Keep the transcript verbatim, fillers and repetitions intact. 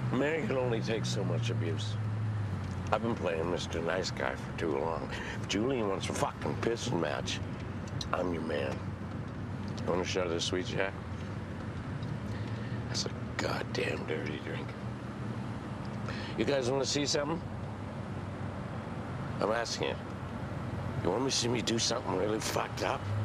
A man can only take so much abuse. I've been playing Mister Nice Guy for too long. If Julian wants a fucking pissing match, I'm your man. You want a shot of this sweet Jack? That's a goddamn dirty drink. You guys want to see something? I'm asking you. You want me to see me do something really fucked up?